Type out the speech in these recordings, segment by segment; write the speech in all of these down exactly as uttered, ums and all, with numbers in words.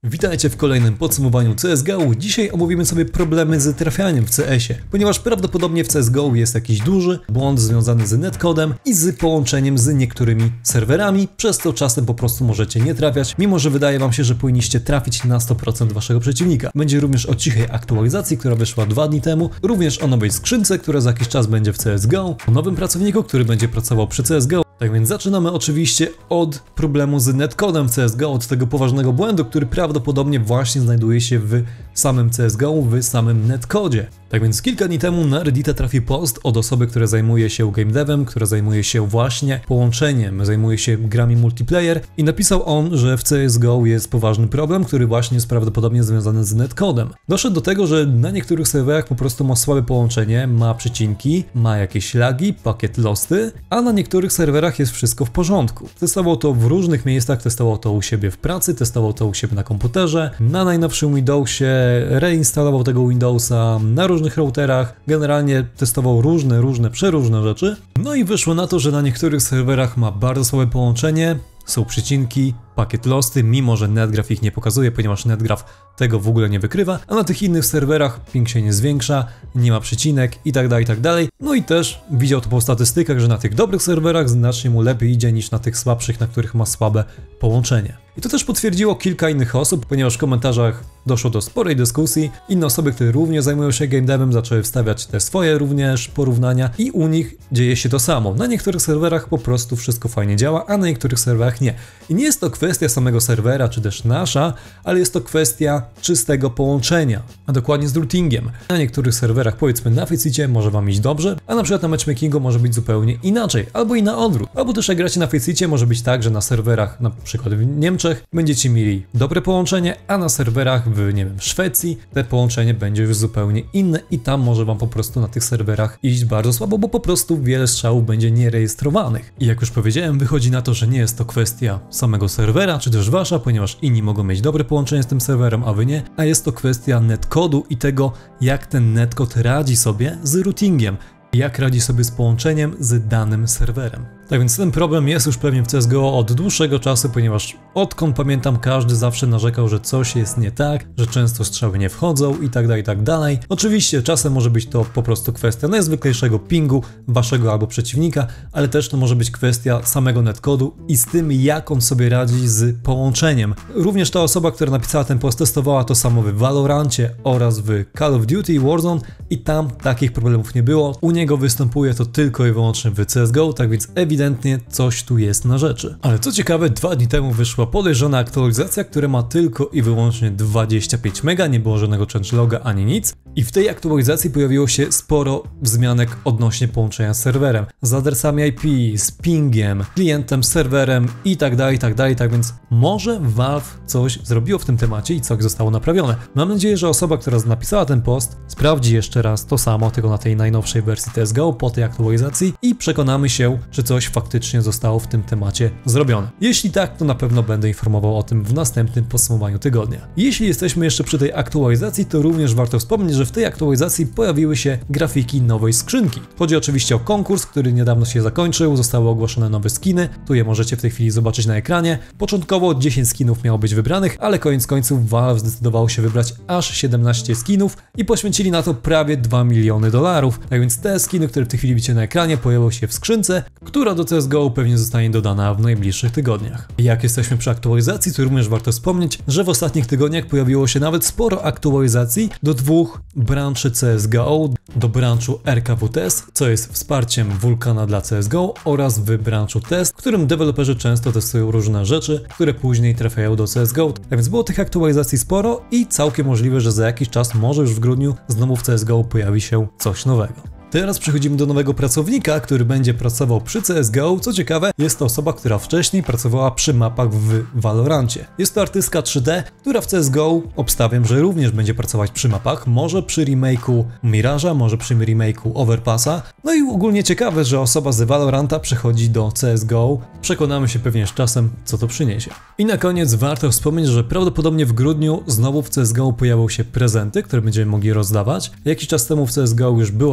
Witajcie w kolejnym podsumowaniu C S G O. Dzisiaj omówimy sobie problemy z trafianiem w C S-ie, ponieważ prawdopodobnie w C S G O jest jakiś duży błąd związany z netcodem i z połączeniem z niektórymi serwerami, przez co czasem po prostu możecie nie trafiać, mimo że wydaje wam się, że powinniście trafić na sto procent waszego przeciwnika. Będzie również o cichej aktualizacji, która wyszła dwa dni temu, również o nowej skrzynce, która za jakiś czas będzie w C S G O, o nowym pracowniku, który będzie pracował przy C S G O. Tak więc zaczynamy oczywiście od problemu z netcodem w C S G O, od tego poważnego błędu, który prawdopodobnie właśnie znajduje się w samym C S G O, w samym netcodzie. Tak więc kilka dni temu na Reddita trafił post od osoby, która zajmuje się game devem, która zajmuje się właśnie połączeniem, zajmuje się grami multiplayer i napisał on, że w C S G O jest poważny problem, który właśnie jest prawdopodobnie związany z netcodem. Doszedł do tego, że na niektórych serwerach po prostu ma słabe połączenie, ma przecinki, ma jakieś lagi, pakiet losty, a na niektórych serwerach jest wszystko w porządku. Testował to w różnych miejscach, testował to u siebie w pracy, testował to u siebie na komputerze, na najnowszym Windowsie, reinstalował tego Windowsa na różnych routerach, generalnie testował różne, różne, przeróżne rzeczy. No i wyszło na to, że na niektórych serwerach ma bardzo słabe połączenie, są przecinki, pakiet losty, mimo że NetGraph ich nie pokazuje, ponieważ NetGraph tego w ogóle nie wykrywa, a na tych innych serwerach ping się nie zwiększa, nie ma przecinek i tak dalej, i tak dalej. No i też widział to po statystykach, że na tych dobrych serwerach znacznie mu lepiej idzie niż na tych słabszych, na których ma słabe połączenie. I to też potwierdziło kilka innych osób, ponieważ w komentarzach doszło do sporej dyskusji. Inne osoby, które również zajmują się game devem, zaczęły wstawiać te swoje również porównania i u nich dzieje się to samo. Na niektórych serwerach po prostu wszystko fajnie działa, a na niektórych serwerach nie. I nie jest to kwestia samego serwera, czy też nasza, ale jest to kwestia czystego połączenia, a dokładnie z routingiem. Na niektórych serwerach, powiedzmy na Faceicie, może wam iść dobrze, a na przykład na matchmakingu może być zupełnie inaczej, albo i na odwrót. Albo też jak gracie na Faceicie, może być tak, że na serwerach, na przykład w Niemczech, będziecie mieli dobre połączenie, a na serwerach w, nie wiem, Szwecji te połączenie będzie już zupełnie inne i tam może wam po prostu na tych serwerach iść bardzo słabo, bo po prostu wiele strzałów będzie nierejestrowanych. I jak już powiedziałem, wychodzi na to, że nie jest to kwestia samego serwera, czy też wasza, ponieważ inni mogą mieć dobre połączenie z tym serwerem, a wy nie, a jest to kwestia netcodu i tego, jak ten netcode radzi sobie z routingiem, jak radzi sobie z połączeniem z danym serwerem. Tak więc ten problem jest już pewnie w C S G O od dłuższego czasu, ponieważ odkąd pamiętam, każdy zawsze narzekał, że coś jest nie tak, że często strzały nie wchodzą i tak dalej, i tak dalej. Oczywiście czasem może być to po prostu kwestia najzwyklejszego pingu waszego albo przeciwnika, ale też to może być kwestia samego netcodu i z tym, jak on sobie radzi z połączeniem. Również ta osoba, która napisała ten post, testowała to samo w Valorancie oraz w Call of Duty Warzone i tam takich problemów nie było. U niego występuje to tylko i wyłącznie w C S G O, tak więc ewidentnie coś tu jest na rzeczy. Ale co ciekawe, dwa dni temu wyszła podejrzana aktualizacja, która ma tylko i wyłącznie dwadzieścia pięć mega, nie było żadnego changeloga ani nic. I w tej aktualizacji pojawiło się sporo wzmianek odnośnie połączenia z serwerem, z adresami I P, z pingiem, klientem, serwerem i tak dalej, i tak dalej, tak więc może Valve coś zrobiło w tym temacie i coś zostało naprawione. Mam nadzieję, że osoba, która napisała ten post, sprawdzi jeszcze raz to samo, tylko na tej najnowszej wersji C S G O po tej aktualizacji i przekonamy się, czy coś faktycznie zostało w tym temacie zrobione. Jeśli tak, to na pewno będę informował o tym w następnym podsumowaniu tygodnia. Jeśli jesteśmy jeszcze przy tej aktualizacji, to również warto wspomnieć, że w tej aktualizacji pojawiły się grafiki nowej skrzynki. Chodzi oczywiście o konkurs, który niedawno się zakończył, zostały ogłoszone nowe skiny, tu je możecie w tej chwili zobaczyć na ekranie. Początkowo dziesięć skinów miało być wybranych, ale koniec końców Valve zdecydowało się wybrać aż siedemnaście skinów i poświęcili na to prawie dwa miliony dolarów. Tak więc te skiny, które w tej chwili widzicie na ekranie, pojawią się w skrzynce, która do C S G O pewnie zostanie dodana w najbliższych tygodniach. I jak jesteśmy przy aktualizacji, to również warto wspomnieć, że w ostatnich tygodniach pojawiło się nawet sporo aktualizacji do dwóch branży C S G O, do branżu R K W Test, co jest wsparciem Vulkana dla C S G O, oraz w branżu Test, w którym deweloperzy często testują różne rzeczy, które później trafiają do C S G O. Tak więc było tych aktualizacji sporo i całkiem możliwe, że za jakiś czas, może już w grudniu, znowu w C S G O pojawi się coś nowego. Teraz przechodzimy do nowego pracownika, który będzie pracował przy C S G O. Co ciekawe, jest to osoba, która wcześniej pracowała przy mapach w Valorancie. Jest to artystka trzy D, która w C S G O obstawiam, że również będzie pracować przy mapach, może przy remake'u Mirage'a, może przy remake'u Overpassa. No i ogólnie ciekawe, że osoba z Valoranta przechodzi do C S G O. Przekonamy się pewnie z czasem, co to przyniesie. I na koniec warto wspomnieć, że prawdopodobnie w grudniu znowu w C S G O pojawią się prezenty, które będziemy mogli rozdawać. Jakiś czas temu w C S G O już było coś takiego,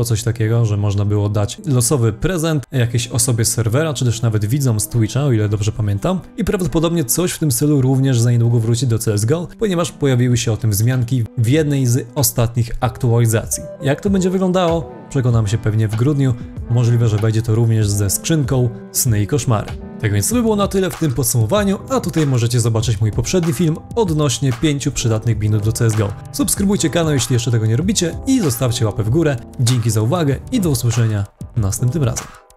takiego, że można było dać losowy prezent jakiejś osobie z serwera, czy też nawet widzom z Twitcha, o ile dobrze pamiętam. I prawdopodobnie coś w tym stylu również za niedługo wróci do C S G O, ponieważ pojawiły się o tym wzmianki w jednej z ostatnich aktualizacji. Jak to będzie wyglądało? Przekonam się pewnie w grudniu. Możliwe, że będzie to również ze skrzynką Sny i koszmary. Tak więc to by było na tyle w tym podsumowaniu, a tutaj możecie zobaczyć mój poprzedni film odnośnie pięciu przydatnych binów do C S G O. Subskrybujcie kanał, jeśli jeszcze tego nie robicie i zostawcie łapę w górę. Dzięki za uwagę i do usłyszenia następnym razem.